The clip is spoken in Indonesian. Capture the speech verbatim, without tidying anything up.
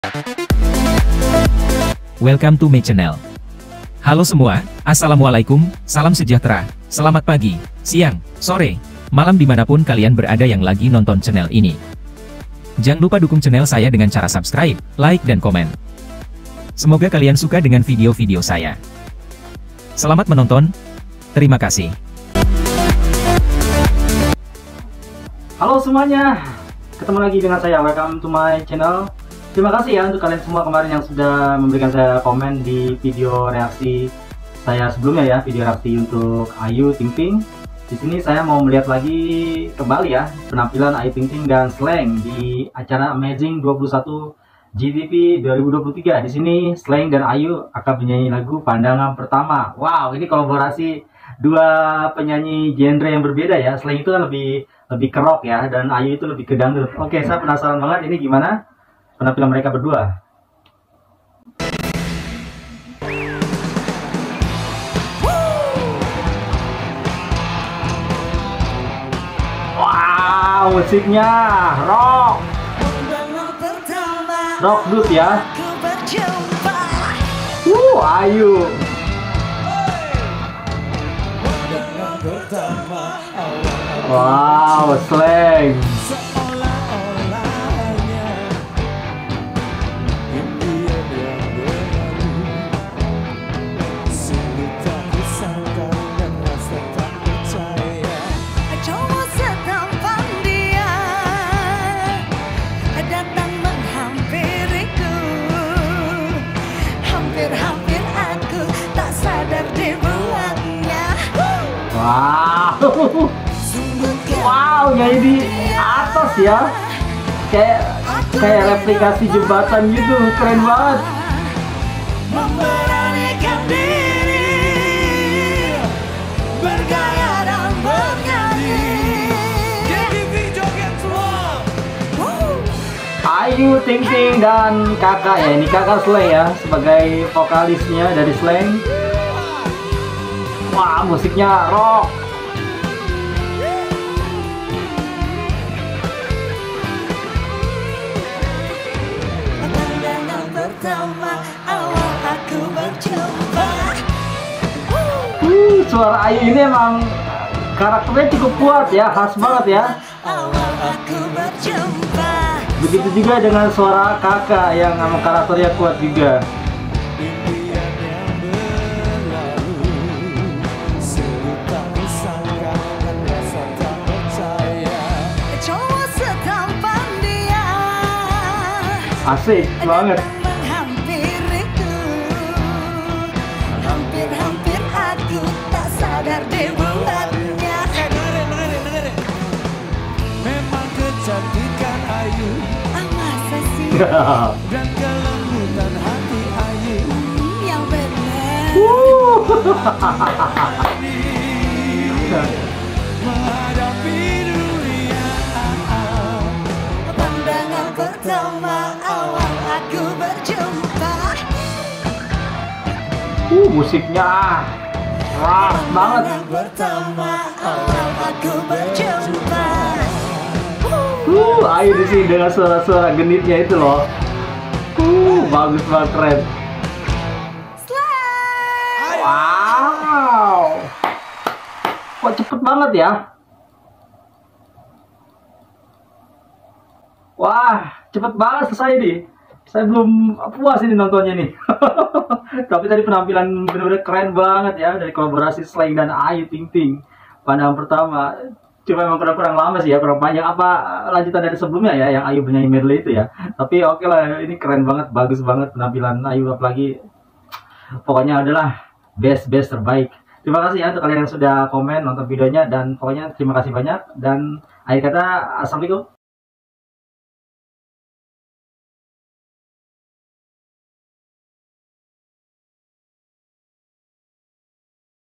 Welcome to my channel. Halo semua, Assalamualaikum, salam sejahtera, selamat pagi, siang, sore, malam dimanapun kalian berada yang lagi nonton channel ini. Jangan lupa dukung channel saya dengan cara subscribe, like dan komen. Semoga kalian suka dengan video-video saya. Selamat menonton, terima kasih. Halo semuanya, ketemu lagi dengan saya, welcome to my channel. Terima kasih ya untuk kalian semua kemarin yang sudah memberikan saya komen di video reaksi saya sebelumnya ya, video reaksi untuk Ayu Ting Ting. Di sini saya mau melihat lagi kembali ya penampilan Ayu Ting Ting dan Slank di acara Amazing dua puluh satu G T V dua ribu dua puluh tiga. Di sini Slank dan Ayu akan menyanyi lagu Pandangan Pertama. Wow, ini kolaborasi dua penyanyi genre yang berbeda ya. Slank itu kan lebih lebih ke rock ya, dan Ayu itu lebih ke dangdut. Oke, saya penasaran banget ini gimana penampilan mereka berdua. Wow, musiknya rock, rock dut ya. Uh, Ayu. Wow, Slank. Wow, wow, nyanyi di atas ya, kayak kayak replikasi jembatan gitu, keren banget. Memberanikan diri, bergaya dan bernyanyi. Ayu Ting Ting dan kakak ya, ini kakak Slank ya sebagai vokalisnya dari Slank. Wah, musiknya rock. Pandangan pertama awal aku berjumpa. Uh, suara Ayu ini emang karakternya cukup kuat ya, khas banget ya. Awal aku berjumpa. Begitu juga dengan suara kakak yang emang karakternya kuat juga. Asik banget. Hampir-hampir aku tak sadar dibuatnya. Eh, dengerin, dengerin, dengerin. Memang kecantikan Ayu, Masa sih? dan kelembutan hati Ayu Yang benar. menghadapi dunia. Pandangan pertama awal aku berjumpa. Uh, musiknya keras banget. Pertama awal aku berjumpa. Uh, Ayu di sini dengan suara-suara genitnya itu loh. Uh, bagus banget, keren. Wow, kok cepet banget ya? Wah, cepet banget selesai nih. Saya belum puas ini nontonnya nih. Tapi tadi penampilan benar-benar keren banget ya, dari kolaborasi Slank dan Ayu Ting Ting. Pandangan pertama. Cuma memang kurang-kurang lama sih ya, kurang panjang. Apa lanjutan dari sebelumnya ya, yang Ayu bernyanyi medley itu ya. Tapi oke lah, ini keren banget, bagus banget penampilan Ayu, apalagi pokoknya adalah best-best terbaik. Terima kasih ya untuk kalian yang sudah komen, nonton videonya, dan pokoknya terima kasih banyak. Dan akhir kata, assalamualaikum.